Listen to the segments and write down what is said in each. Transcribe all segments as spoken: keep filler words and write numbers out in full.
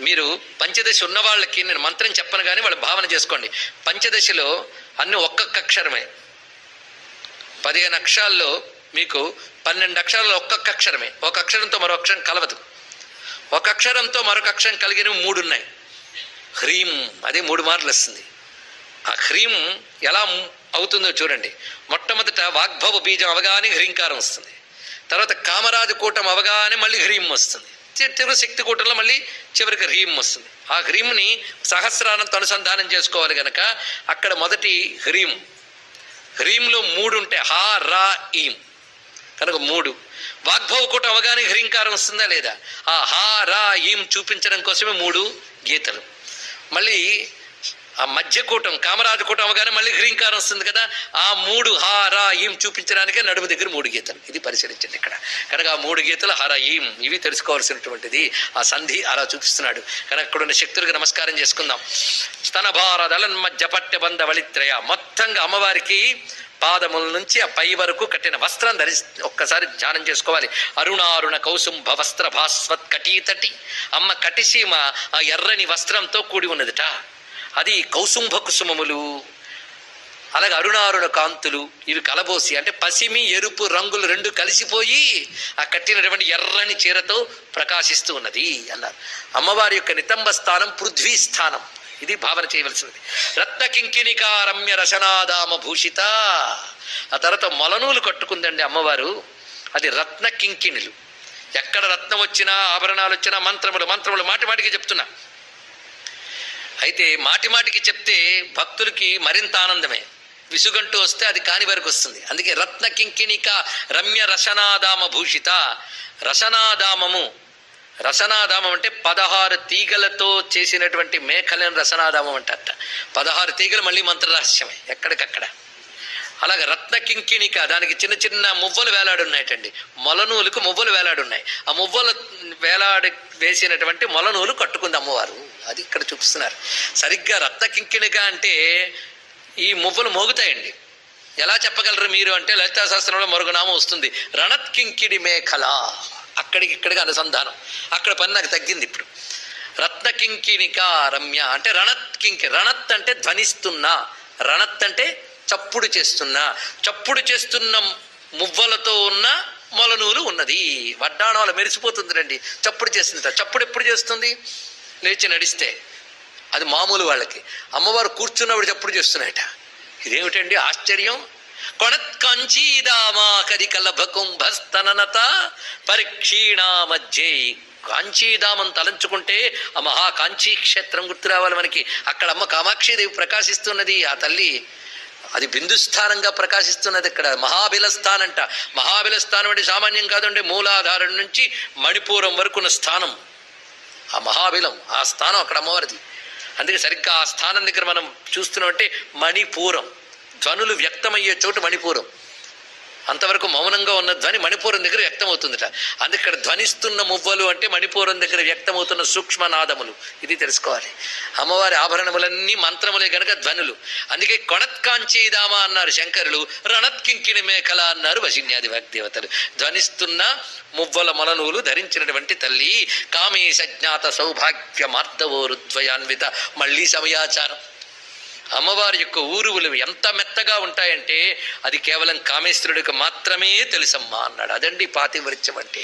మీరు పంచదశ ఉన్న వాళ్ళకి నేను మంత్రం చెప్పను కానీ వాళ్ళు భావన చేసుకోండి. పంచదశలో అన్ని ఒక్కొక్క అక్షరమే. పదిహేను అక్షరాల్లో మీకు పన్నెండు అక్షరాల్లో ఒక్కొక్క అక్షరమే. ఒక అక్షరంతో మరో అక్షరం కలవదు. ఒక అక్షరంతో మరొక అక్షరం కలిగినవి మూడు ఉన్నాయి. హ్రీం అదే మూడు మార్లు వస్తుంది. ఆ హ్రీం ఎలా అవుతుందో చూడండి. మొట్టమొదట వాగ్భవ బీజం అవగానే హ్రీంకారం వస్తుంది. తర్వాత కామరాజు కూటం అవగానే మళ్ళీ హ్రీం వస్తుంది. చివరి శక్తి కూటంలో మళ్ళీ చివరికి హ్రీం వస్తుంది. ఆ హ్రీంని సహస్రానంతో అనుసంధానం చేసుకోవాలి కనుక అక్కడ మొదటి హ్రీం. హ్రీంలో మూడు ఉంటాయి, హా రా ఈం కనుక మూడు. వాగ్భవ కూటం అవగానే హ్రీంకారం వస్తుందా లేదా? ఆ హా రా ఈం చూపించడం కోసమే మూడు గీతలు. మళ్ళీ ఆ మధ్యకూటం కామరాజు కూటం అవగానే మళ్ళీ హ్రీంకారం వస్తుంది కదా, ఆ మూడు హా రా ఈం చూపించడానికే నడుము దగ్గర మూడు గీతలు. ఇది పరిశీలించండి ఇక్కడ. కనుక ఆ మూడు గీతలు హర ఈం ఇవి తెలుసుకోవాల్సినటువంటిది. ఆ సంధి అలా చూపిస్తున్నాడు కనుక అక్కడున్న శక్తులకు నమస్కారం చేసుకుందాం. స్తనభారదలన్ మధ్య పట్టె బంధ వళిత్రయ. మొత్తంగా అమ్మవారికి పాదముల నుంచి ఆ పై వరకు కట్టిన వస్త్రం ధరి ఒక్కసారి ధ్యానం చేసుకోవాలి. అరుణారుణ కౌసుంభ వస్త్ర భాస్వత్ కటీతటి. అమ్మ కటిసీమ ఆ ఎర్రని వస్త్రంతో కూడి ఉన్నదిట. అది కౌసుంభ కుసుమములు, అలాగే అరుణారుణ కాంతులు ఇవి కలబోసి అంటే పసిమి ఎరుపు రంగులు రెండు కలిసిపోయి ఆ కట్టినటువంటి ఎర్రని చీరతో ప్రకాశిస్తూ ఉన్నది అన్నారు. అమ్మవారి యొక్క నితంబ స్థానం పృథ్వీ స్థానం. ఇది భావన చేయవలసినది. రత్న కింకిణికా రమ్య రసనాదామ భూషిత. ఆ తర్వాత మొలనూలు కట్టుకుందండి అమ్మవారు. అది రత్న కింకిణులు. ఎక్కడ రత్నం వచ్చినా ఆభరణాలు వచ్చినా మంత్రములు మంత్రములు మాటి మాటికి చెప్తున్నా. అయితే మాటి మాటికి చెప్తే భక్తులకి మరింత ఆనందమే. విసుగంటూ వస్తే అది కాని వరకు వస్తుంది. అందుకే రత్న కింకిణిక రమ్య రసనాదామ భూషిత. రసనాదామము, రసనాదామం అంటే పదహారు తీగలతో చేసినటువంటి మేఖలను రసనాదామం అంటారట. పదహారు తీగలు మళ్ళీ మంత్రరహస్యమే ఎక్కడికక్కడ. అలాగే రత్న కింకిణిక దానికి చిన్న చిన్న మువ్వలు వేలాడున్నాయటండి. మొలనూలుకు మువ్వలు వేలాడున్నాయి. ఆ మువ్వలు వేలాడి వేసినటువంటి మొలనూలు కట్టుకుంది అమ్మవారు. అది ఇక్కడ చూపిస్తున్నారు. సరిగ్గా రత్న కింకిణిక అంటే ఈ మువ్వలు మోగుతాయండి. ఎలా చెప్పగలరు మీరు అంటే లలితా శాస్త్రంలో మరొక నామం వస్తుంది, రణత్ కింకిడి మేఖల. అక్కడికి ఇక్కడికి అనుసంధానం. అక్కడ పని నాకు తగ్గింది ఇప్పుడు. రత్న కింకిణిక రమ్య అంటే రణత్ కింకి. రణత్ అంటే ధ్వనిస్తున్నా, రణత్ అంటే చప్పుడు చేస్తున్నా. చప్పుడు చేస్తున్న మువ్వలతో ఉన్న మొలనూలు ఉన్నది. వడ్డాణాలు మెరిసిపోతుంది రండి. చప్పుడు చేస్తుంది. చప్పుడు ఎప్పుడు చేస్తుంది? లేచి నడిస్తే. అది మామూలు వాళ్ళకి. అమ్మవారు కూర్చున్నప్పుడు చప్పుడు చేస్తున్నాయట. ఇదేమిటండి ఆశ్చర్యం. కొణత్ కాంచీదామా కరికలభ కుంభస్తననత పరిక్షీణా మధ్యే. కాంచీదామం తలంచుకుంటే ఆ మహా కాంచీ క్షేత్రం గుర్తు రావాలి మనకి. అక్కడ అమ్మ కామాక్షిదేవి ప్రకాశిస్తున్నది. ఆ తల్లి అది బిందుస్థానంగా ప్రకాశిస్తున్నది. ఇక్కడ మహాబిలస్థానం అంట. మహాబిలస్థానం అంటే సామాన్యం కాదండి. మూలాధారం నుంచి మణిపూరం వరకున్న స్థానం ఆ మహాబిలం. ఆ స్థానం అక్కడ అమ్మవారిది. అందుకే సరిగ్గా ఆ స్థానం దగ్గర మనం చూస్తున్నామంటే మణిపూరం. ధ్వనులు వ్యక్తమయ్యే చోటు మణిపూరం. అంతవరకు మౌనంగా ఉన్న ధ్వని మణిపూరం దగ్గర వ్యక్తమవుతుందట. అందుకే ఇక్కడ ధ్వనిస్తున్న మువ్వలు అంటే మణిపూరం దగ్గర వ్యక్తమవుతున్న సూక్ష్మనాదములు. ఇది తెలుసుకోవాలి. అమ్మవారి ఆభరణములన్నీ మంత్రములే గనక ధ్వనులు. అందుకే కొణత్కాంచీదామ అన్నారు శంకరులు, రణత్ కింకిణి మేఖల అన్నారు వశిన్యాది వాగ్దేవతలు. ధ్వనిస్తున్న మువ్వల మొలనూలు ధరించినటువంటి తల్లి. కామేశ జ్ఞాత సౌభాగ్య మార్దవోరుద్వయాన్విత. మళ్ళీ సమయాచారం. అమ్మవారి యొక్క ఊరువులు ఎంత మెత్తగా ఉంటాయంటే అది కేవలం కామేశ్వరుడికి మాత్రమే తెలుసమ్మా అన్నాడు. అదండి పాతివ్రత్యం అంటే.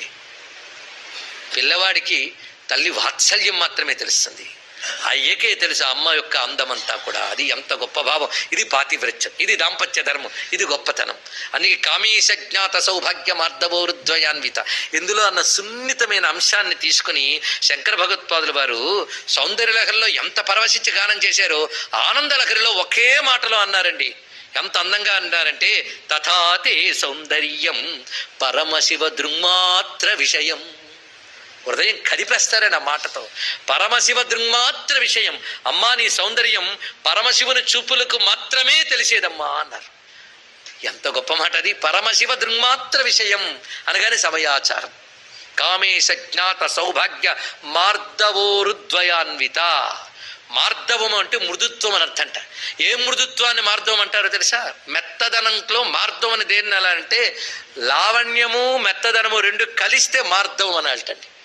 పిల్లవాడికి తల్లి వాత్సల్యం మాత్రమే తెలుస్తుంది. ఆ ఏకే తెలుసు అమ్మ యొక్క అందమంతా కూడా. అది ఎంత గొప్ప భావం. ఇది పాతివ్రత్యం, ఇది దాంపత్య ధర్మం, ఇది గొప్పతనం. అందుకే కామేశ జ్ఞాత సౌభాగ్య మార్దవోరుద్వయాన్విత. ఇందులో అన్న సున్నితమైన అంశాన్ని తీసుకుని శంకర భగవత్పాదుల వారు సౌందర్యలహరిలో ఎంత పరవశించి గానం చేశారో ఆనందలహరిలో ఒకే మాటలో అన్నారండి. ఎంత అందంగా అన్నారంటే తథాతే సౌందర్యం పరమశివ దృంమాత్ర విషయం. హృదయం కదిపేస్తారని ఆ మాటతో. పరమశివ దృంమాత్ర విషయం. అమ్మా నీ సౌందర్యం పరమశివుని చూపులకు మాత్రమే తెలిసేదమ్మా అన్నారు. ఎంత గొప్ప మాట అది. పరమశివ దృంమాత్ర విషయం అనగానే సమయాచారం. కామేశ జ్ఞాత సౌభాగ్య మార్దవోరుద్వయాన్విత. మార్దవం అంటే మృదుత్వం అని అర్థంట. ఏ మృదుత్వాన్ని మార్దవం అంటారో తెలుసా? మెత్తదనంలో మార్దవం అని దేన్ని అలా అంటే లావణ్యము మెత్తదనము రెండు కలిస్తే మార్దవం అని అంటండి.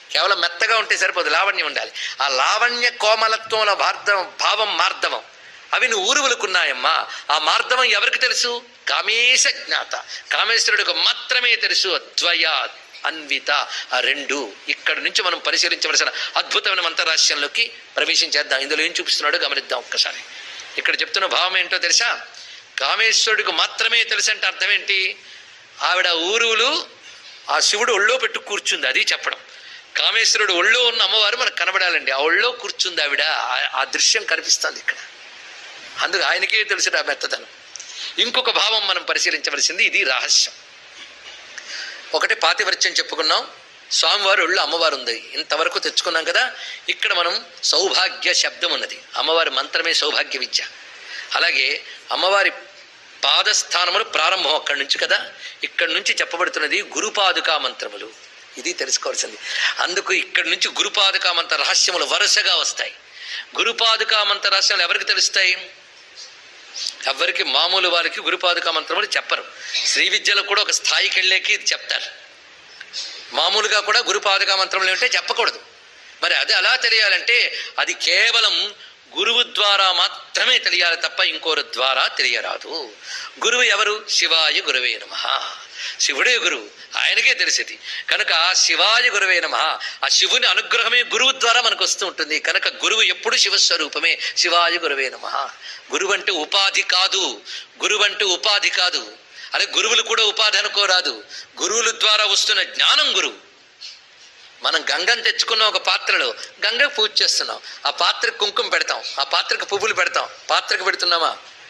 కేవలం మెత్తగా ఉంటే సరిపోదు, లావణ్యం ఉండాలి. ఆ లావణ్య కోమలత్వంలో భార్దవం భావం మార్దవం అవి నువ్వు ఊరువులుకున్నాయమ్మా. ఆ మార్దవం ఎవరికి తెలుసు? కామేశ జ్ఞాత, కామేశ్వరుడికి మాత్రమే తెలుసు. అద్వయ అన్విత, ఆ రెండు. ఇక్కడ నుంచి మనం పరిశీలించవలసిన అద్భుతమైన మంత్రరహస్యంలోకి ప్రవేశించేద్దాం. ఇందులో ఏం చూపిస్తున్నాడో గమనిద్దాం ఒక్కసారి. ఇక్కడ చెప్తున్న భావం ఏంటో తెలుసా? కామేశ్వరుడికి మాత్రమే తెలుసు అంటే అర్థం ఏంటి? ఆవిడ ఊరువులు ఆ శివుడు ఒళ్ళో పెట్టు కూర్చుంది, అది చెప్పడం. కామేశ్వరుడు ఒళ్ళో ఉన్న అమ్మవారు మనకు కనబడాలండి. ఆ ఒళ్ళో కూర్చుంది ఆవిడ, ఆ దృశ్యం కనిపిస్తుంది ఇక్కడ. అందుకు ఆయనకే తెలుసు ఆ మెత్తదనం. ఇంకొక భావం మనం పరిశీలించవలసింది, ఇది రహస్యం. ఒకటి పాతివ్రత్యం చెప్పుకున్నాం, స్వామివారు ఒళ్ళు అమ్మవారు ఉంది, ఇంతవరకు తెచ్చుకున్నాం కదా. ఇక్కడ మనం సౌభాగ్య శబ్దం ఉన్నది, అమ్మవారి మంత్రమే సౌభాగ్య విద్య. అలాగే అమ్మవారి పాదస్థానములు ప్రారంభం అక్కడి నుంచి కదా. ఇక్కడి నుంచి చెప్పబడుతున్నది గురుపాదుకా మంత్రములు, ఇది తెలుసుకోవాల్సింది. అందుకు ఇక్కడి నుంచి గురుపాదుకా మంత్ర రహస్యములు వరుసగా వస్తాయి. గురుపాదుకా మంత్ర రహస్యాలు ఎవరికి తెలుస్తాయి? ఎవరికి? మామూలు వారికి గురుపాదుకా మంత్రములు చెప్పరు. శ్రీ విద్యలో కూడా ఒక స్థాయికి వెళ్ళేకి చెప్తారు. మామూలుగా కూడా గురుపాదుకా మంత్రములు ఏమిటంటే చెప్పకూడదు. మరి అది అలా తెలియాలంటే అది కేవలం గురువు ద్వారా మాత్రమే తెలియాలి తప్ప ఇంకోరు ద్వారా తెలియరాదు. గురువు ఎవరు? శివాయ గురువే నమః. శివుడే గురువు, ఆయనకే తెలిసేది కనుక శివాయ గురువే నమః. ఆ శివుని అనుగ్రహమే గురువు ద్వారా మనకు వస్తూ ఉంటుంది కనుక గురువు ఎప్పుడు శివస్వరూపమే. శివాయ గురువే నమః. గురువు అంటే ఉపాధి కాదు, గురువు అంటే ఉపాధి కాదు. అదే గురువులు కూడా ఉపాధి అనుకోరాదు. గురువుల ద్వారా వస్తున్న జ్ఞానం గురువు. మనం గంగను తెచ్చుకున్న ఒక పాత్రలో గంగకు పూజ చేస్తున్నాం, ఆ పాత్రకు కుంకుమ పెడతాం, ఆ పాత్రకు పువ్వులు పెడతాం. పాత్రకు పెడుతున్నామా?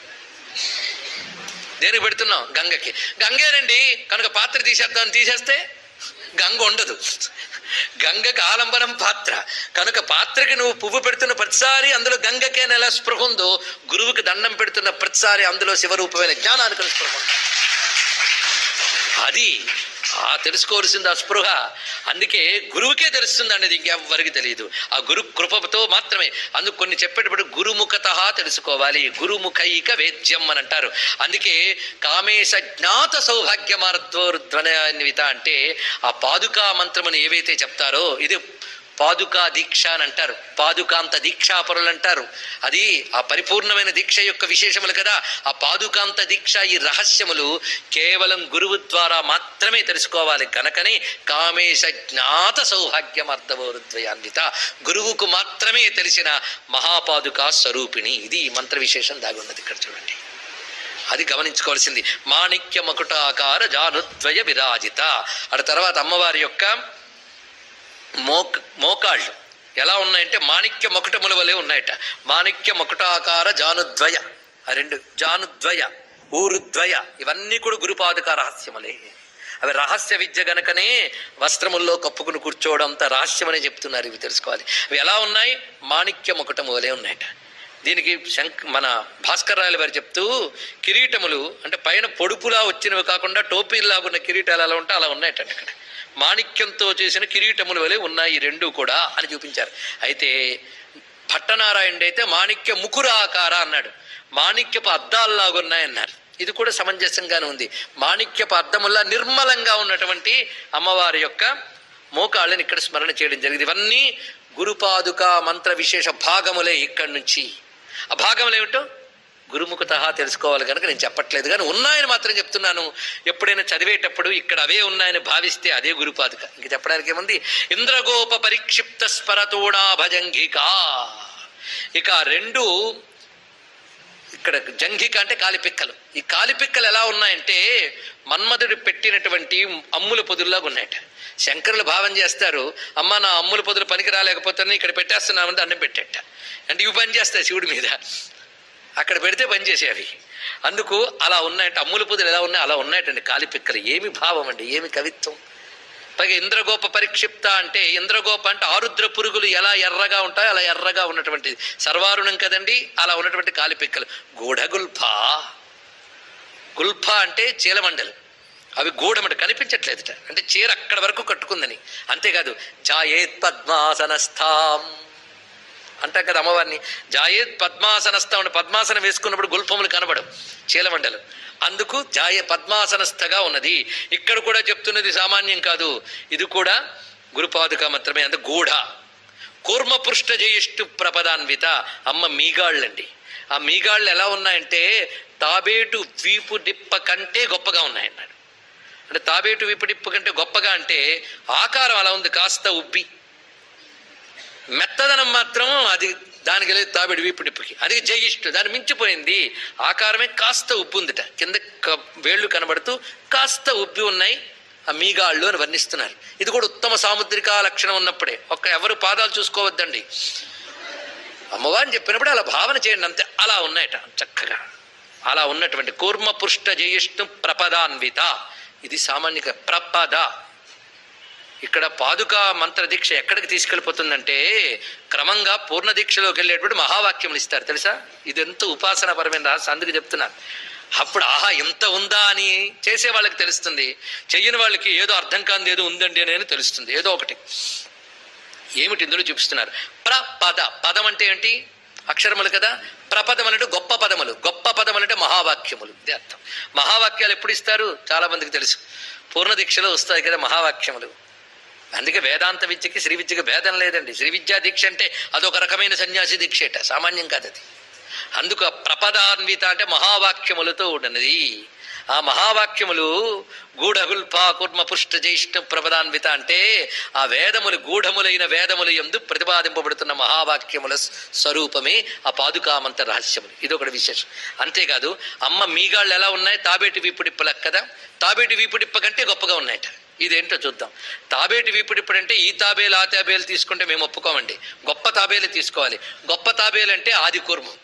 దేనికి పెడుతున్నాం? గంగకి. గంగేనండి కనుక పాత్ర తీసేద్దాం, తీసేస్తే గంగ ఉండదు. గంగకి ఆలంబనం పాత్ర కనుక పాత్రకి నువ్వు పువ్వు పెడుతున్న ప్రతిసారి అందులో గంగకే నెల స్పృహ ఉందో, గురువుకి దండం పెడుతున్న ప్రతిసారి అందులో శివరూపమైన జ్ఞానానికి స్పృహ ఉంది. అది ఆ తెలుసుకోవాల్సింది ఆ స్పృహ. అందుకే గురువుకే తెలుస్తుంది అనేది ఇంకెవ్వరికి తెలియదు. ఆ గురు కృపతో మాత్రమే. అందుకు కొన్ని చెప్పేటప్పుడు గురుముఖత తెలుసుకోవాలి. గురుముఖైక వేద్యం అని అంటారు. అందుకే కామేశ జ్ఞాత సౌభాగ్యమార్ధ్వోర్ధ్వన్విత అంటే ఆ పాదుకా మంత్రమును ఏవైతే చెప్తారో, ఇది పాదుకా దీక్ష అని అంటారు, పాదుకాంత దీక్షాపరులు అంటారు. అది ఆ పరిపూర్ణమైన దీక్ష యొక్క విశేషములు కదా. ఆ పాదుకాంత దీక్ష ఈ రహస్యములు కేవలం గురువు ద్వారా మాత్రమే తెలుసుకోవాలి కనుకనే కామేశ జ్ఞాత సౌభాగ్యమార్ధవోరుద్వయాన్విత, గురువుకు మాత్రమే తెలిసిన మహాపాదుకా స్వరూపిణి. ఇది ఈ మంత్ర విశేషం దాగున్నది ఇక్కడ చూడండి. అది గమనించుకోవాల్సింది. మాణిక్య మకుటాకార జానుద్వయ విరాజిత. ఆ తర్వాత అమ్మవారి యొక్క మోక్ మోకాళ్ళు ఎలా ఉన్నాయంటే మాణిక్య మకుటముల వలె ఉన్నాయట. మాణిక్య మకుటాకార జానుద్వయ, ఆ రెండు జానుద్వయ, ఊరుద్వయ, ఇవన్నీ కూడా గురుపాదుక రహస్యములే. అవి రహస్య విద్య గనకనే వస్త్రముల్లో కప్పుకుని కూర్చోవడంత రహస్యమని చెప్తున్నారు. ఇవి తెలుసుకోవాలి. అవి ఎలా ఉన్నాయి? మాణిక్య మకుటము వలె ఉన్నాయట. దీనికి శంక్ మన భాస్కర్ రాయల వారు చెప్తూ, కిరీటములు అంటే పైన పొడుపులా వచ్చినవి కాకుండా టోపీలాగా ఉన్న కిరీటాలు ఎలా ఉంటే అలా ఉన్నాయట అక్కడ. మాణిక్యంతో చేసిన కిరీటముల వలె ఉన్నాయి రెండు కూడా అని చూపించారు. అయితే భట్టనారాయణుడు అయితే మాణిక్య ముకురాకార అన్నాడు, మాణిక్యపు అద్దాల్లాగా ఉన్నాయన్నారు. ఇది కూడా సమంజసంగానే ఉంది. మాణిక్యపు అద్దముల్లా నిర్మలంగా ఉన్నటువంటి అమ్మవారి యొక్క మోకాళ్ళని ఇక్కడ స్మరణ చేయడం జరిగింది. ఇవన్నీ గురుపాదుకా మంత్ర విశేష భాగములే. ఇక్కడి నుంచి ఆ భాగములు ఏమిటో గురుముఖత తెలుసుకోవాలి కనుక నేను చెప్పట్లేదు, కానీ ఉన్నాయని మాత్రం చెప్తున్నాను. ఎప్పుడైనా చదివేటప్పుడు ఇక్కడ అవే ఉన్నాయని భావిస్తే అదే గురుపాదుక. ఇంక చెప్పడానికి ఏముంది? ఇంద్రగోప పరిక్షిప్త స్పరతోడా భజంఘికా. ఇక రెండు ఇక్కడ జంఘిక అంటే కాలిపిక్కలు. ఈ కాలిపిక్కలు ఎలా ఉన్నాయంటే మన్మధుడు పెట్టినటువంటి అమ్ముల పొదుల్లాగా ఉన్నాయట. శంకరులు భావం చేస్తారు, అమ్మ నా అమ్ముల పొదులు పనికి రాలేకపోతే ఇక్కడ పెట్టేస్తున్నామని దండం పెట్టేట. అంటే ఇవి పని చేస్తాయి శివుడి మీద, అక్కడ పెడితే పనిచేసే అవి. అందుకు అలా ఉన్నాయంటే అమ్ముల పొదులు ఎలా ఉన్నాయి అలా ఉన్నాయటండి కాలిపిక్కలు. ఏమి భావం అండి, ఏమి కవిత్వం. పైగా ఇంద్రగోప పరిక్షిప్త అంటే ఇంద్రగోప అంటే ఆరుద్ర పురుగులు ఎలా ఎర్రగా ఉంటాయో అలా ఎర్రగా ఉన్నటువంటి సర్వారుణం కదండి, అలా ఉన్నటువంటి కాలిపిక్కలు. గూఢగుల్ఫ, గుల్ఫ అంటే చీలమండలు, అవి గూఢమంట కనిపించట్లేదుట, అంటే చీర అక్కడ వరకు కట్టుకుందని. అంతేకాదు జాయేత్ పద్మాసనస్థాం అంటాం కదా అమ్మవారిని. జాయేత్ పద్మాసనస్థ ఉంటే పద్మాసనం వేసుకున్నప్పుడు గుల్ఫములు కనబడవు, చీలమండలు. అందుకు జాయ పద్మాసనస్థగా ఉన్నది. ఇక్కడ కూడా చెప్తున్నది సామాన్యం కాదు, ఇది కూడా గురుపాదుక మంత్రమే అంత గూఢ. కూర్మపృష్ఠ జయిష్టు ప్రపదాన్విత, అమ్మ మీగాళ్ళండి. ఆ మీగాళ్ళు ఎలా ఉన్నాయంటే తాబేటు వీపు డిప్ప కంటే గొప్పగా ఉన్నాయన్నాడు. అంటే తాబేటు వీపు డిప్ప కంటే గొప్పగా అంటే ఆకారం అలా ఉంది, కాస్త ఉబ్బి. మెత్తదనం మాత్రం అది దానికి లేదు, తాబేడు వీపు డిప్పకి. అది జయిష్టు, దాన్ని మించిపోయింది. ఆకారమే కాస్త ఉబ్బు ఉందిట, కింద వేళ్ళు కనబడుతూ కాస్త ఉబ్బి ఉన్నాయి ఆ మీగాళ్ళు అని వర్ణిస్తున్నారు. ఇది కూడా ఉత్తమ సాముద్రిక లక్షణం ఉన్నప్పుడే. ఒక్క ఎవరు పాదాలు చూసుకోవద్దండి, అమ్మవారిని చెప్పినప్పుడు అలా భావన చేయండి అంతే. అలా ఉన్నాయట చక్కగా. అలా ఉన్నటువంటి కూర్మ పృష్ఠ జయిష్ణు ప్రపదాన్విత, ఇది సామాన్య ప్రపద. ఇక్కడ పాదుకా మంత్ర దీక్ష ఎక్కడికి తీసుకెళ్ళిపోతుందంటే క్రమంగా పూర్ణ దీక్షలోకి వెళ్ళేటువంటి మహావాక్యములు ఇస్తారు తెలుసా. ఇది ఎంతో ఉపాసనాపరమైన రాసి అందుకు చెప్తున్నారు. అప్పుడు ఆహా ఎంత ఉందా అని చేసే వాళ్ళకి తెలుస్తుంది, చెయ్యని వాళ్ళకి ఏదో అర్థం కాని ఏదో ఉందండి అని తెలుస్తుంది. ఏదో ఒకటి ఏమిటి ఇందులో చూపిస్తున్నారు. ప్రపద, పదం అంటే ఏంటి? అక్షరములు కదా. ప్రపదం అంటే గొప్ప పదములు, గొప్ప పదములు అంటే మహావాక్యములు, ఇది అర్థం. మహావాక్యాలు ఎప్పుడు ఇస్తారు చాలా మందికి తెలుసు, పూర్ణ దీక్షలో వస్తాయి కదా మహావాక్యములు. అందుకే వేదాంత విద్యకి శ్రీ విద్యకి భేదం లేదండి. శ్రీ విద్యా దీక్ష అంటే అదొక రకమైన సన్యాసి దీక్షేట, సామాన్యం కాదు అది. అందుకు ప్రపదాన్విత అంటే మహావాక్యములతో ఉన్నది. ఆ మహావాక్యములు గూఢగుల్ప కూర్మ పుష్ట జ్యేష్ఠ ప్రపదాన్విత అంటే ఆ వేదములు గూఢములైన వేదములు యందు ప్రతిపాదింపబడుతున్న మహావాక్యముల స్వరూపమే ఆ పాదుకామంత రహస్యములు. ఇది ఒకటి విశేషం. అంతేకాదు అమ్మ మీగాళ్ళు ఎలా ఉన్నాయి, తాబేటి వీపుడిప్పలకు కదా. తాబేటి వీపుడిప్ప కంటే గొప్పగా ఉన్నాయట. ఇదేంటో చూద్దాం. తాబేటి వీపుడిప్పుడు అంటే ఈ తాబేలు ఆ తాబేలు తీసుకుంటే మేము ఒప్పుకోమండి, గొప్ప తాబేలు తీసుకోవాలి. గొప్ప తాబేలు అంటే ఆది కూర్మం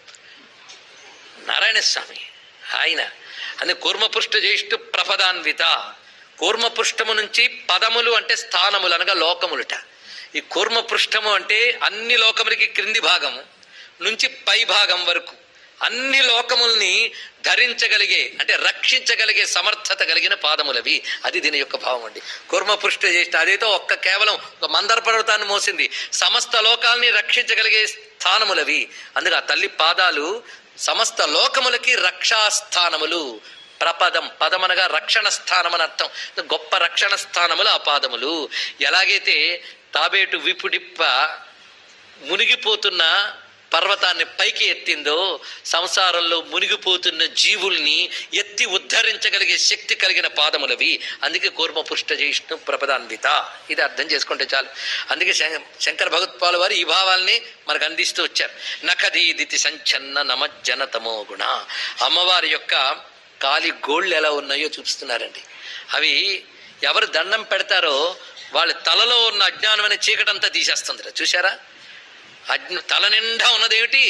నారాయణ స్వామి ఆయన. అని కూర్మపృష్ఠ జ్యేష్ఠు ప్రపదాన్విత. కూర్మపృష్ఠము నుంచి పదములు అంటే స్థానములు అనగా లోకములుట. ఈ కూర్మపృష్ఠము అంటే అన్ని లోకములకి క్రింది భాగము నుంచి పై భాగం వరకు అన్ని లోకముల్ని ధరించగలిగే అంటే రక్షించగలిగే సమర్థత కలిగిన పాదములవి. అది దీని యొక్క భావం అండి. కూర్మపృష్ఠ జ్యేష్ఠ అదేతో ఒక్క కేవలం ఒక మందర పర్వతాన్ని మోసింది, సమస్త లోకాల్ని రక్షించగలిగే స్థానములవి. అందుకే ఆ తల్లి పాదాలు సమస్త లోకములకి రక్షాస్థానములు. ప్రపదం, పదమనగా రక్షణ స్థానం అని అర్థం. గొప్ప రక్షణ స్థానములు ఆ పాదములు. ఎలాగైతే తాబేటు విపుడిప్ప మునిగిపోతున్న పర్వతాన్ని పైకి ఎత్తిందో సంసారంలో మునిగిపోతున్న జీవుల్ని ఎత్తి ఉద్ధరించగలిగే శక్తి కలిగిన పాదములవి. అందుకే కూర్మపృష్ఠ జ్యేష్ఠు ప్రపదాన్విత. ఇది అర్థం చేసుకుంటే చాలు. అందుకే శంకర భగవత్పాల్ వారు ఈ భావాల్ని మనకు అందిస్తూ వచ్చారు. నఖదీదితి సంచన్న నమజ్జన తమో గుణ. అమ్మవారి యొక్క కాలి గోళ్ళు ఎలా ఉన్నాయో చూపిస్తున్నారండి. అవి ఎవరు దండం పెడతారో వాళ్ళ తలలో ఉన్న అజ్ఞానం అనే చీకటంతా తీసేస్తుంది. చూసారా, అజ్ఞ తల నిండా ఉన్నదేమిటి?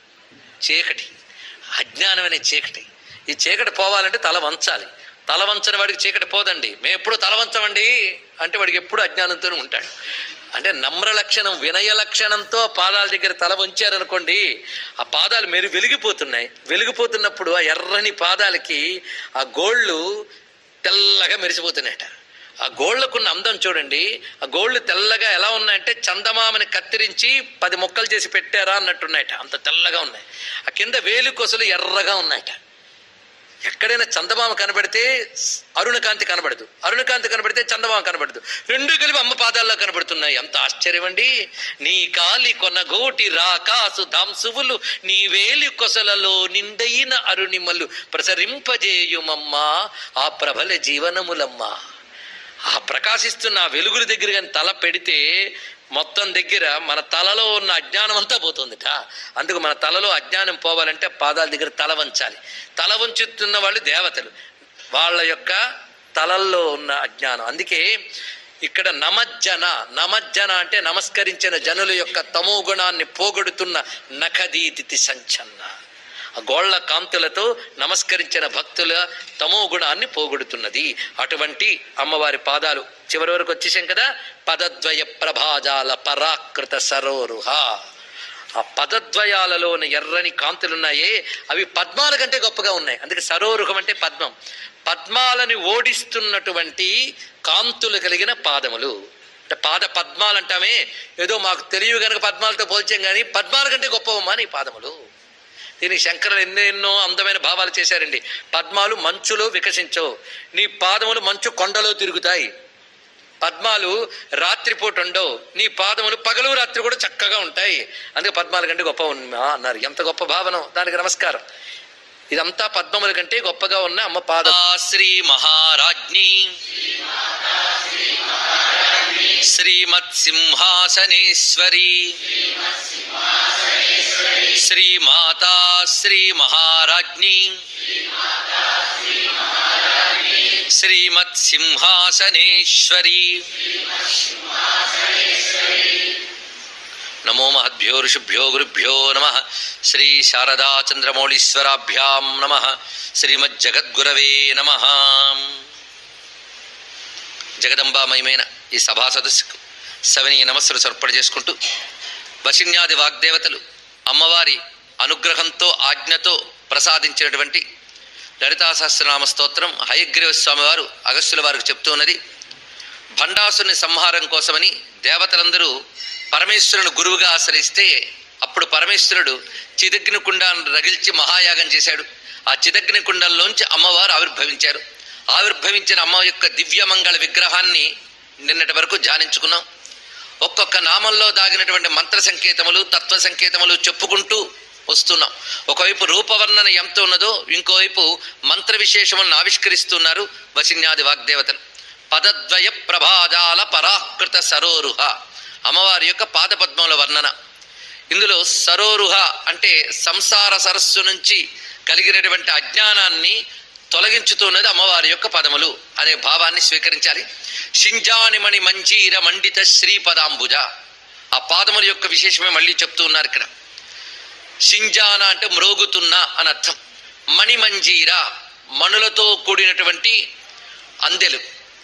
చీకటి, అజ్ఞానం అనే చీకటి. ఈ చీకటి పోవాలంటే తల వంచాలి. తల వంచని వాడికి చీకటి పోదండి. మేము ఎప్పుడు తల వంచమండి అంటే వాడికి ఎప్పుడు అజ్ఞానంతోనే ఉంటాడు. అంటే నమ్ర లక్షణం, వినయ లక్షణంతో పాదాల దగ్గర తల వంచారనుకోండి, ఆ పాదాలు మెరు వెలిగిపోతున్నాయి. వెలిగిపోతున్నప్పుడు ఆ ఎర్రని పాదాలకి ఆ గోళ్ళు తెల్లగా మెరిసిపోతున్నాయట. ఆ గోళ్లకున్న అందం చూడండి. ఆ గోళ్లు తెల్లగా ఎలా ఉన్నాయంటే చందమామని కత్తిరించి పది ముక్కలు చేసి పెట్టారా అన్నట్టున్నాయట, అంత తెల్లగా ఉన్నాయి. ఆ కింద వేలు కొసలు ఎర్రగా ఉన్నాయట. ఎక్కడైనా చందమామ కనబడితే అరుణకాంతి కనబడదు, అరుణకాంతి కనబడితే చందమామ కనబడదు. రెండు కలిపి అమ్మ పాదాల్లో కనబడుతున్నాయి. ఎంత ఆశ్చర్యం అండి. నీ కాలి కొనగోటి రాకాసు ధాంసువులు నీ వేలి కొసలలో నిండైన అరుణిమలు ప్రసరింపజేయుమమ్మా ఆ ప్రబల జీవనములమ్మా. ఆ ప్రకాశిస్తున్న వెలుగుల దగ్గర కానీ తల పెడితే మొత్తం దగ్గర మన తలలో ఉన్న అజ్ఞానం అంతా పోతుందిట. అందుకు మన తలలో అజ్ఞానం పోవాలంటే పాదాల దగ్గర తల వంచాలి. తల వంచుతున్న వాళ్ళు దేవతలు, వాళ్ళ యొక్క తలల్లో ఉన్న అజ్ఞానం. అందుకే ఇక్కడ నమజ్జన, నమజ్జన అంటే నమస్కరించిన జనుల యొక్క తమో గుణాన్ని పోగొడుతున్న నఖదీదితి సంచన్న. ఆ గోళ్ల కాంతులతో నమస్కరించిన భక్తుల తమో గుణాన్ని పోగొడుతున్నది. అటువంటి అమ్మవారి పాదాలు చివరి వరకు వచ్చేసాం కదా. పదద్వయ ప్రభాజాల పరాకృత సరోరుహ. ఆ పదద్వయాలలోని ఎర్రని కాంతులున్నాయే అవి పద్మాల కంటే గొప్పగా ఉన్నాయి. అందుకే సరోరుహం అంటే పద్మం. పద్మాలని ఓడిస్తున్నటువంటి కాంతులు కలిగిన పాదములు. అంటే పాద పద్మాలు అంటామే, ఏదో మాకు తెలియదు కనుక పద్మాలతో పోల్చాం కానీ పద్మాల కంటే గొప్పవమ్మా నీ పాదములు. దీనికి శంకరులు ఎన్నెన్నో అందమైన భావాలు చేశారండి. పద్మాలు మంచులో వికసించవు, నీ పాదములు మంచు కొండలో తిరుగుతాయి. పద్మాలు రాత్రిపూట ఉండవు, నీ పాదములు పగలు రాత్రి కూడా చక్కగా ఉంటాయి, అందుకే పద్మాల కంటే గొప్ప ఉన్నా అన్నారు. ఎంత గొప్ప భావనం, దానికి నమస్కారం. ఇదంతా పద్మముల కంటే గొప్పగా ఉన్న అమ్మ పాద. శ్రీ మహారాజ్ఞి శ్రీమత్ సింహాసనేశ్వరి శ్రీమాతా శ్రీ మహారాజ్ఞి శ్రీమత్ సింహాసనేశ్వరి. నమో మహద్భ్యో ఋషిభ్యో గురుభ్యో నమః. శ్రీ శారదా చంద్రమౌళీశ్వరాభ్యాం నమః. శ్రీమజ్జగద్గురవే నమః. జగదంబామయమైన ఈ సభా సదస్సుకు సవినీయ నమస్సులు సమర్పణ చేసుకుంటూ, వశిన్యాది వాగ్దేవతలు అమ్మవారి అనుగ్రహంతో ఆజ్ఞతో ప్రసాదించినటువంటి లలితా సహస్రనామ స్తోత్రం హయగ్రీవ స్వామి వారు అగస్త్యుల వారికి చెప్తూ ఉన్నది. భండాసుని సంహారం కోసమని దేవతలందరూ పరమేశ్వరుని గురువుగా ఆశ్రయిస్తే అప్పుడు పరమేశ్వరుడు చిదగ్ని కుండాన్ని రగిల్చి మహాయాగం చేశాడు. ఆ చిదగ్ని కుండంలోంచి అమ్మవారు ఆవిర్భవించారు. ఆవిర్భవించిన అమ్మ యొక్క దివ్యమంగళ విగ్రహాన్ని నిన్నటి వరకు ధ్యానించుకున్నాం. ఒక్కొక్క నామంలో దాగినటువంటి మంత్ర సంకేతములు, తత్వ సంకేతములు చెప్పుకుంటూ వస్తున్నాం. ఒకవైపు రూపవర్ణన ఎంత ఉన్నదో, ఇంకోవైపు మంత్ర విశేషములను ఆవిష్కరిస్తున్నారు వశిన్యాది వాగ్దేవతలు. పదద్వయ ప్రభాజాల పరాకృత సరోరుహ, అమ్మవారి యొక్క పాదపద్మముల వర్ణన. ఇందులో సరోరుహ అంటే సంసార సరస్సు నుంచి కలిగినటువంటి అజ్ఞానాన్ని తొలగించుతున్నది అమ్మవారి యొక్క పదములు అనే భావాన్ని స్వీకరించాలి. షింజానిమణి మంజీర మండిత శ్రీపదాంబుజ, ఆ పాదముల యొక్క విశేషమే మళ్ళీ చెప్తూ ఉన్నారు ఇక్కడ. షింజాన అంటే మ్రోగుతున్న అని అర్థం. మణిమంజీర మణులతో కూడినటువంటి అందెలు,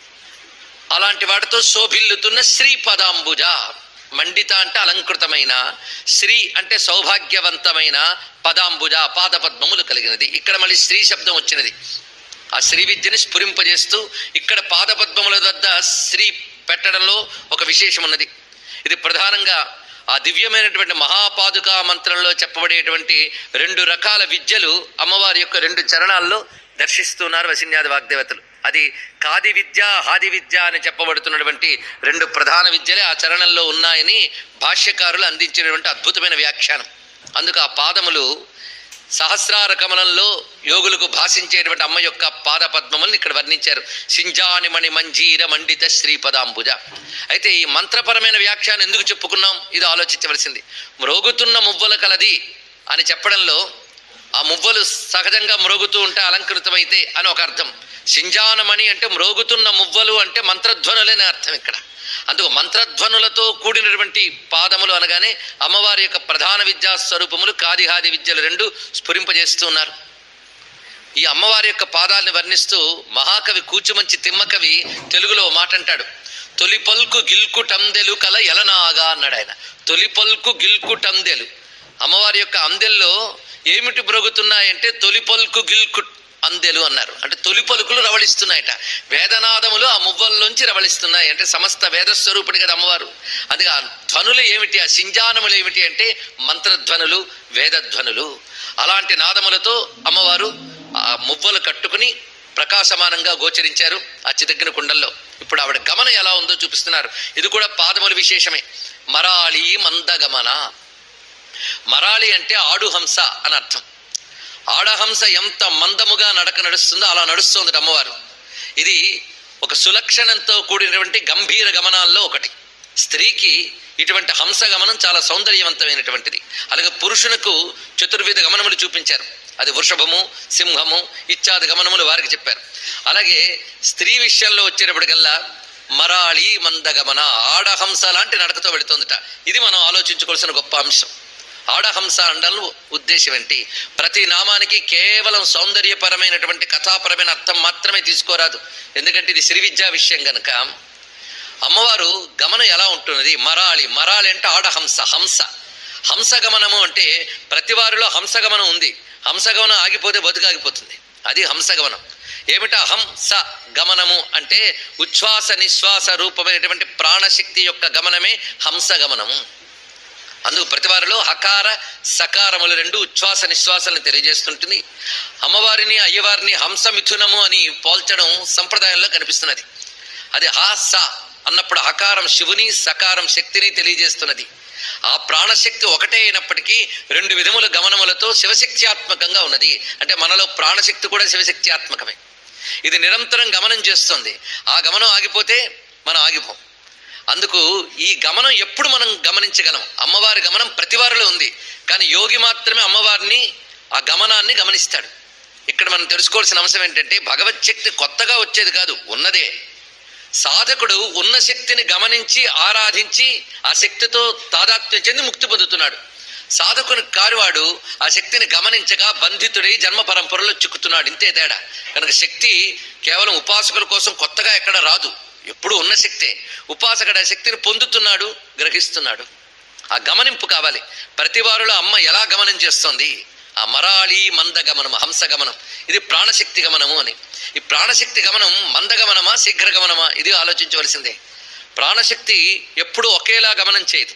అలాంటి వాటితో శోభిల్లుతున్న శ్రీపదాంబుజ. మండిత అంటే అలంకృతమైన, శ్రీ అంటే సౌభాగ్యవంతమైన, పదాంబుజ పాదపద్మములు కలిగినది. ఇక్కడ మళ్ళీ శ్రీ శబ్దం వచ్చినది. ఆ శ్రీ విద్యని స్ఫురింపజేస్తూ ఇక్కడ పాదపద్మముల వద్ద శ్రీ పెట్టడంలో ఒక విశేషం ఉన్నది. ఇది ప్రధానంగా ఆ దివ్యమైనటువంటి మహాపాదుకా మంత్రంలో చెప్పబడేటువంటి రెండు రకాల విద్యలు అమ్మవారి యొక్క రెండు చరణాల్లో దర్శిస్తున్నారు వశిన్యాది వాగ్దేవతలు. అది కాది విద్య, హాది విద్య అని చెప్పబడుతున్నటువంటి రెండు ప్రధాన విద్యలే ఆ చరణంలో ఉన్నాయని భాష్యకారులు అందించినటువంటి అద్భుతమైన వ్యాఖ్యానం. అందుకు ఆ పాదములు సహస్రార కమలంలో యోగులకు భాషించేటువంటి అమ్మ యొక్క పాద పద్మములను ఇక్కడ వర్ణించారు. సింజానిమణి మంజీర మండిత శ్రీపదాంబుజ. అయితే ఈ మంత్రపరమైన వ్యాఖ్యానం ఎందుకు చెప్పుకున్నాం, ఇది ఆలోచించవలసింది. మ్రోగుతున్న మువ్వల కలది అని చెప్పడంలో ఆ మువ్వలు సహజంగా మ్రోగుతూ ఉంటే అలంకృతమైతే అని ఒక అర్థం. సింజానమణి అంటే మ్రోగుతున్న మువ్వలు అంటే మంత్రధ్వనులనే అర్థం ఇక్కడ. అందుకు మంత్రధ్వనులతో కూడినటువంటి పాదములు అనగానే అమ్మవారి యొక్క ప్రధాన విద్యా స్వరూపములు కాదిహాది విద్యలు రెండు స్ఫురింపజేస్తున్నారు. ఈ అమ్మవారి యొక్క పాదాలని వర్ణిస్తూ మహాకవి కూచుమంచి తిమ్మకవి తెలుగులో మాట అంటాడు. తొలి పల్కు గిల్కుటందెలు కల ఎలనాగా అన్నాడు ఆయన. తొలి పల్కు గిల్కుటందెలు, అమ్మవారి యొక్క అందెల్లో ఏమిటి మ్రోగుతున్నాయంటే తొలి పల్కు గిల్కు అందెలు అన్నారు. అంటే తొలి పలుకులు రవళిస్తున్నాయట. వేదనాదములు ఆ మువ్వల్లోంచి రవళిస్తున్నాయి. అంటే సమస్త వేదస్వరూపుడి కదా అమ్మవారు. అందుకే ఆ ధ్వనులు ఏమిటి, ఆ సింజానములు ఏమిటి అంటే మంత్రధ్వనులు, వేదధ్వనులు. అలాంటి నాదములతో అమ్మవారు ఆ మువ్వలు కట్టుకుని ప్రకాశమానంగా గోచరించారు ఆ చిదగ్గిన కుండంలో. ఇప్పుడు ఆవిడ గమనం ఎలా ఉందో చూపిస్తున్నారు. ఇది కూడా పాదముల విశేషమే. మరాళి మందగమన. మరాళి అంటే ఆడుహంస అని అర్థం. ఆడహంస ఎంత మందముగా నడక నడుస్తుందో అలా నడుస్తుంది అమ్మవారు. ఇది ఒక సులక్షణంతో కూడినటువంటి గంభీర గమనాల్లో ఒకటి. స్త్రీకి ఇటువంటి హంస గమనం చాలా సౌందర్యవంతమైనటువంటిది. అలాగే పురుషునకు చతుర్విధ గమనములు చూపించారు. అది వృషభము, సింహము ఇత్యాది గమనములు వారికి చెప్పారు. అలాగే స్త్రీ విషయంలో వచ్చేటప్పటికల్లా మరాళి మందగమన, ఆడహంస లాంటి నడకతో వెళుతుందట. ఇది మనం ఆలోచించుకోవాల్సిన గొప్ప అంశం. ఆడహంస అండలు ఉద్దేశం ఏంటి? ప్రతి నామానికి కేవలం సౌందర్యపరమైనటువంటి కథాపరమైన అర్థం మాత్రమే తీసుకోరాదు. ఎందుకంటే ఇది శ్రీ విద్యా విషయం గనక. అమ్మవారు గమనం ఎలా ఉంటున్నది? మరాళి. మరాళి అంటే ఆడహంస, హంస. హంసగమనము అంటే ప్రతి వారిలో హంసగమనం ఉంది. హంసగమనం ఆగిపోతే బతుకాగిపోతుంది. అది హంసగమనం. ఏమిటా హంస గమనము అంటే ఉచ్ఛ్వాస నిశ్వాస రూపమైనటువంటి ప్రాణశక్తి యొక్క గమనమే హంసగమనము. అందుకు ప్రతివారిలో హకార సకారములు రెండు ఉచ్ఛ్వాస నిశ్వాసాలను తెలియజేస్తుంటుంది. అమ్మవారిని అయ్యవారిని హంస మిథునము అని పోల్చడం సంప్రదాయంలో కనిపిస్తున్నది. అది హాస అన్నప్పుడు హకారం శివుని, సకారం శక్తిని తెలియజేస్తున్నది. ఆ ప్రాణశక్తి ఒకటే అయినప్పటికీ రెండు విధముల గమనములతో శివశక్త్యాత్మకంగా ఉన్నది. అంటే మనలో ప్రాణశక్తి కూడా శివశక్త్యాత్మకమే. ఇది నిరంతరం గమనం చేస్తుంది. ఆ గమనం ఆగిపోతే మనం ఆగిపోం. అందుకు ఈ గమనం ఎప్పుడు మనం గమనించగలం? అమ్మవారి గమనం ప్రతి వారిలో ఉంది, కానీ యోగి మాత్రమే అమ్మవారిని ఆ గమనాన్ని గమనిస్తాడు. ఇక్కడ మనం తెలుసుకోవాల్సిన అంశం ఏంటంటే, భగవత్ శక్తి కొత్తగా వచ్చేది కాదు, ఉన్నదే. సాధకుడు ఉన్న శక్తిని గమనించి ఆరాధించి ఆ శక్తితో తాదాత్మ్యం చెంది ముక్తి పొందుతున్నాడు. సాధకుని కారువాడు ఆ శక్తిని గమనించగా బంధితుడై జన్మ పరంపరలో చిక్కుతున్నాడు. ఇంతే తేడా. కనుక శక్తి కేవలం ఉపాసకుల కోసం కొత్తగా ఎక్కడ రాదు, ఎప్పుడు ఉన్న శక్తే. ఉపాసకుడు ఆ శక్తిని పొందుతున్నాడు, గ్రహిస్తున్నాడు. ఆ గమనింపు కావాలి. ప్రతి వారిలో అమ్మ ఎలా గమనం చేస్తోంది? ఆ మరాళి మందగమనం, హంసగమనం, ఇది ప్రాణశక్తి గమనము అని. ఈ ప్రాణశక్తి గమనం మందగమనమా శీఘ్రగమనమా? ఇది ఆలోచించవలసిందే. ప్రాణశక్తి ఎప్పుడూ ఒకేలా గమనం చేయదు.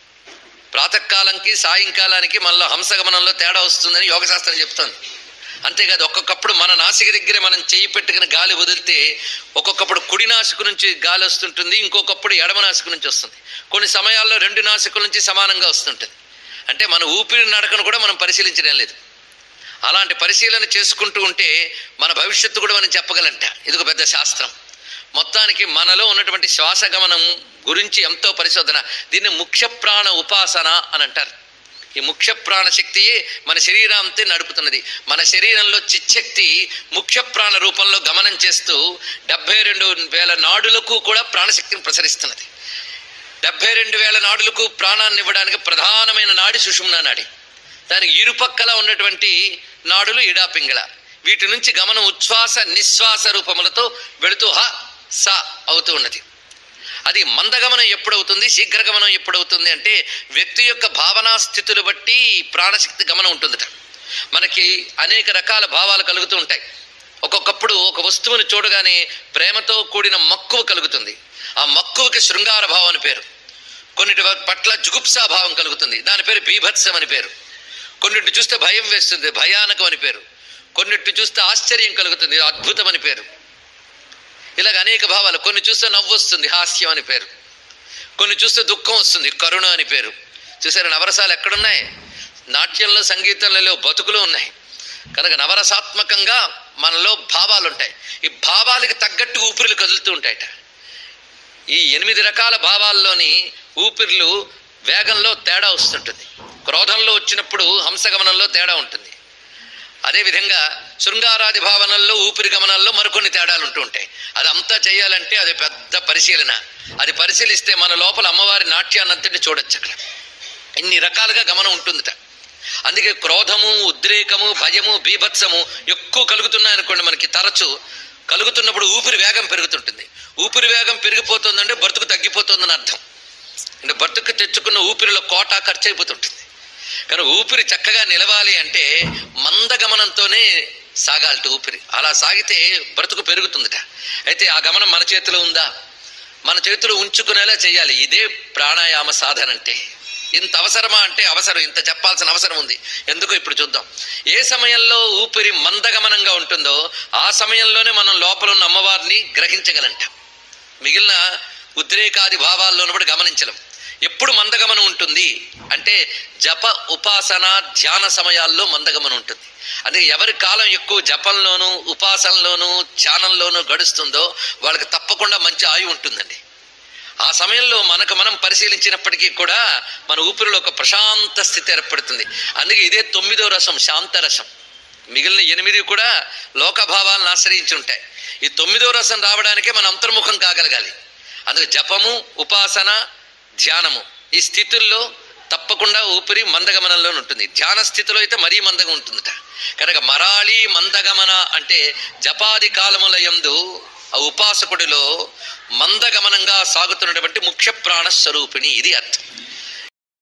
ప్రాతకాలంకి సాయంకాలానికి మనలో హంసగమనంలో తేడా వస్తుందని యోగశాస్త్రం చెప్తోంది. అంతేకాదు, ఒక్కొక్కప్పుడు మన నాసిక దగ్గర మనం చేయి పెట్టుకుని గాలి వదిలితే ఒక్కొక్కప్పుడు కుడి నాసిక నుంచి గాలి వస్తుంటుంది, ఇంకొకప్పుడు ఎడమ నాసిక నుంచి వస్తుంది. కొన్ని సమయాల్లో రెండు నాసికల నుంచి సమానంగా వస్తుంటుంది. అంటే మన ఊపిరి నడకను కూడా మనం పరిశీలించడం లేదు. అలాంటి పరిశీలన చేసుకుంటూ ఉంటే మన భవిష్యత్తు కూడా మనం చెప్పగలంట. ఇది ఒక పెద్ద శాస్త్రం. మొత్తానికి మనలో ఉన్నటువంటి శ్వాసగమనం గురించి ఎంతో పరిశోధన. దీన్ని ముఖ్య ప్రాణ ఉపాసన అని అంటారు. ఈ ముఖ్య ప్రాణ శక్తియే మన శరీరాంతే నడుపుతున్నది. మన శరీరంలో చిచ్చక్తి ముఖ్య ప్రాణ రూపంలో గమనం చేస్తూ డెబ్బై రెండు వేల నాడులకు కూడా ప్రాణశక్తిని ప్రసరిస్తున్నది. డెబ్బై రెండు వేల నాడులకు ప్రాణాన్ని ఇవ్వడానికి ప్రధానమైన నాడి సుషుమ్నా నాడి. దానికి ఇరుపక్కల ఉన్నటువంటి నాడులు ఇడా పింగళ. వీటి నుంచి గమనం ఉచ్ఛ్వాస నిశ్వాస రూపములతో వెళుతూ హ స అవుతూ ఉన్నది. అది మందగమనం ఎప్పుడవుతుంది, శీఘ్రగమనం ఎప్పుడవుతుంది అంటే వ్యక్తి యొక్క భావనా స్థితులు బట్టి ప్రాణశక్తి గమనం ఉంటుందట. మనకి అనేక రకాల భావాలు కలుగుతూ ఉంటాయి. ఒక్కొక్కప్పుడు ఒక వస్తువుని చూడగానే ప్రేమతో కూడిన మక్కువ కలుగుతుంది. ఆ మక్కువకి శృంగార భావం అని పేరు. కొన్నిటి పట్ల జుగుప్సా భావం కలుగుతుంది, దాని పేరు బీభత్సం అని పేరు. కొన్నిటి చూస్తే భయం వేస్తుంది, భయానకం అని పేరు. కొన్నిటి చూస్తే ఆశ్చర్యం కలుగుతుంది, అద్భుతం అని పేరు. ఇలాగ అనేక భావాలు. కొన్ని చూస్తే నవ్వు వస్తుంది, హాస్యం అని పేరు. కొన్ని చూస్తే దుఃఖం వస్తుంది, కరుణ అని పేరు. చూసారా, నవరసాలు ఎక్కడున్నాయి? నాట్యంలో, సంగీతంలో, బతుకులో ఉన్నాయి. కనుక నవరసాత్మకంగా మనలో భావాలు ఉంటాయి. ఈ భావాలకి తగ్గట్టు ఊపిరిలు కదులుతూ ఉంటాయట. ఈ ఎనిమిది రకాల భావాల్లోని ఊపిర్లు వేగంలో తేడా వస్తుంటుంది. క్రోధంలో వచ్చినప్పుడు హంసగమనంలో తేడా ఉంటుంది. అదేవిధంగా శృంగారాది భావనల్లో, ఊపిరి గమనాల్లో మరికొన్ని తేడాలు ఉంటూ ఉంటాయి. అదంతా చేయాలంటే అది పెద్ద పరిశీలన. అది పరిశీలిస్తే మన లోపల అమ్మవారి నాట్యాన్నంతటిని చూడొచ్చు. అక్కడ ఇన్ని రకాలుగా గమనం ఉంటుందిట. అందుకే క్రోధము, ఉద్రేకము, భయము, బీభత్సము ఎక్కువ కలుగుతున్నాయనుకోండి, మనకి తరచు కలుగుతున్నప్పుడు ఊపిరి వేగం పెరుగుతుంటుంది. ఊపిరి వేగం పెరిగిపోతుందంటే బ్రతుకు తగ్గిపోతుందని అర్థం. అంటే బ్రతుకు తెచ్చుకున్న ఊపిరిలో కోట ఖర్చు అయిపోతుంటుంది. కానీ ఊపిరి చక్కగా నిలవాలి అంటే మందగమనంతోనే సాగాలట ఊపిరి. అలా సాగితే బ్రతుకు పెరుగుతుందట. అయితే ఆ గమనం మన చేతిలో ఉందా? మన చేతిలో ఉంచుకునేలా చేయాలి. ఇదే ప్రాణాయామ సాధన అంటే. ఇంత అవసరమా అంటే అవసరం. ఇంత చెప్పాల్సిన అవసరం ఉంది. ఎందుకు ఇప్పుడు చూద్దాం. ఏ సమయంలో ఊపిరి మందగమనంగా ఉంటుందో ఆ సమయంలోనే మనం లోపల ఉన్న అమ్మవారిని గ్రహించగలంట. మిగిలిన ఉద్రేకాది భావాల్లో ఉన్నప్పుడు గమనించలేం. ఎప్పుడు మందగమనం ఉంటుంది అంటే జప, ఉపాసన, ధ్యాన సమయాల్లో మందగమనం ఉంటుంది. అందుకే ఎవరి కాలం ఎక్కువ జపంలోనూ, ఉపాసనలోనూ, ధ్యానంలోనూ గడుస్తుందో వాళ్ళకి తప్పకుండా మంచి ఆయువు ఉంటుందండి. ఆ సమయంలో మనకు మనం పరిశీలించినప్పటికీ కూడా మన ఊపిరిలో ఒక ప్రశాంత స్థితి ఏర్పడుతుంది. అందుకే ఇదే తొమ్మిదో రసం, శాంతరసం. మిగిలిన ఎనిమిది కూడా లోకభావాలను ఆశ్రయించి ఉంటాయి. ఈ తొమ్మిదో రసం రావడానికే మనం అంతర్ముఖం కాగలగాలి. అందుకే జపము, ఉపాసన, ధ్యానము ఈ స్థితుల్లో తప్పకుండా ఊపిరి మందగమనంలో ఉంటుంది. ధ్యాన స్థితిలో అయితే మరీ మందగా ఉంటుందట. కనుక మరాళి మందగమన అంటే జపాది కాలముల యందు ఆ ఉపాసకుడిలో మందగమనంగా సాగుతున్నటువంటి ముఖ్య ప్రాణ స్వరూపిణి, ఇది అర్థం.